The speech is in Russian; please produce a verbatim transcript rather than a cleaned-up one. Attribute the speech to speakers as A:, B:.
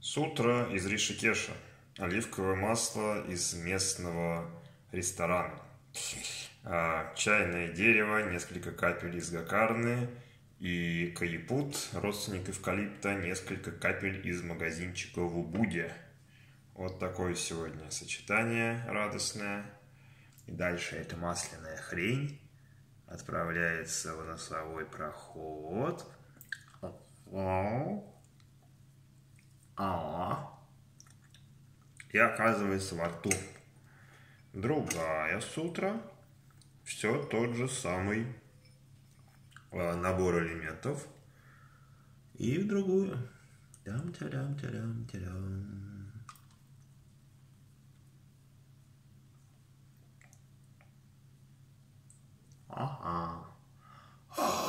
A: Сутра из Ришикеша. Оливковое масло из местного ресторана. А, чайное дерево, несколько капель из гакарны и каипут, родственник эвкалипта, несколько капель из магазинчика в Убуде. Вот такое сегодня сочетание радостное. И дальше эта масляная хрень отправляется в носовой проход. И оказывается во рту. Другая сутра. Все тот же самый набор элементов. И в другую. Дам-та-дам-та-дам-та-дам. Ага.